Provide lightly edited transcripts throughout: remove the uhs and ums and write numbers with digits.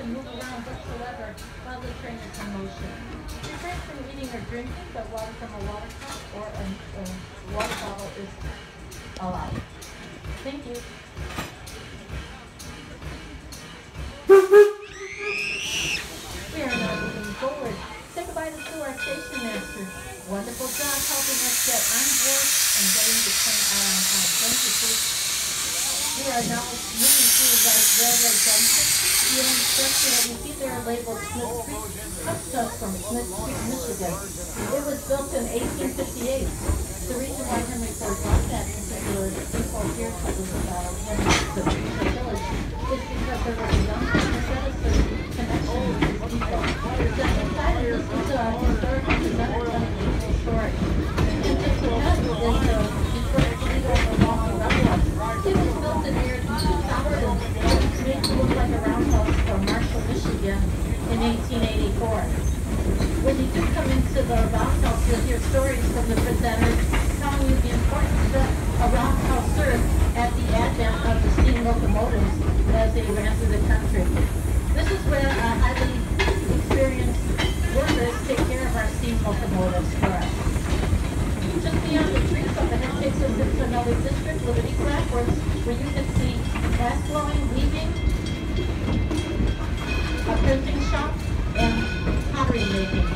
move around whatsoever while the train is in motion. Refrain from eating or drinking, but water from a water cup or a water bottle is allowed. Thank you. We are now moving forward. Say goodbye to our station master. Wonderful job helping us get on board and getting the train out on time. Thank you, please. We are now moving through the railroad junction. The structure that you see there labeled Smith Street comes to us from Smith Street, Michigan. It was built in 1858. The reason why Henry Ford bought that particular depot here to the village is because there was a young predecessor connection with this depot. The inside of this is a historic representative story. And just ahead is Detroit Toledo Milwaukee Railroad. It was built in the year 2000 and was made to look like a roundhouse from Marshall, Michigan in 1884. When you do come into the roundhouse, you'll hear stories from the presenters telling you the importance that a roundhouse served at the advent of the steam locomotives as they ran through the country. This is where highly experienced workers take care of our steam locomotives for us. Just beyond the trees up ahead takes us into another district, Liberty Clapworks, where you can see glass blowing, weaving, a printing shop, and pottery making.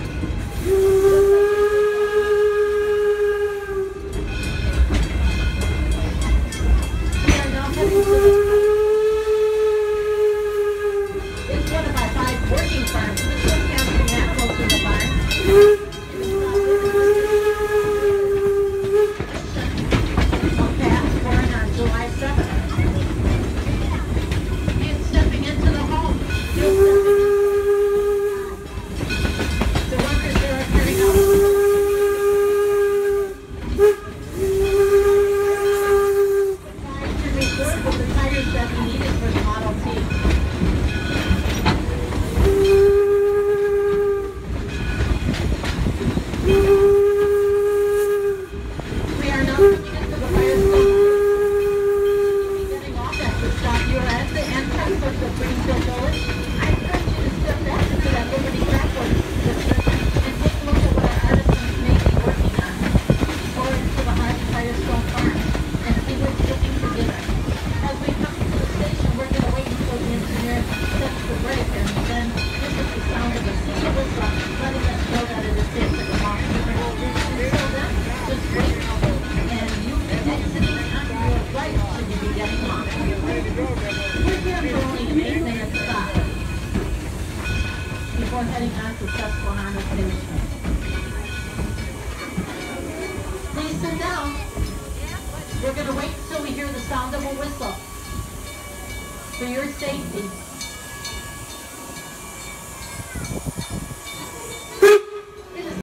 We are now heading to it's one of our 5 working farms. This one has some animals in the barn. July 7th. And stepping into the home. The workers there are carrying out to make work with the tires that we needed for the Model T. We are now coming into the fire station. Of the Greenfield Village, I encourage you to step back into that Liberty Clapworks district and take a look at what our artisans may be working on, or into the Hardy Firestone Farm and see what's cooking for dinner. As we come to the station, we're going to wait until the engineer sets the brake, and then this is the sound of a single whistle letting us know that it is safe to come off. Until then, just wait, and you can exiting on your right should you be getting off. We're here for only an 8-minute stop before heading on to Susquehanna Station. Please sit down. We're going to wait until we hear the sound of a whistle for your safety.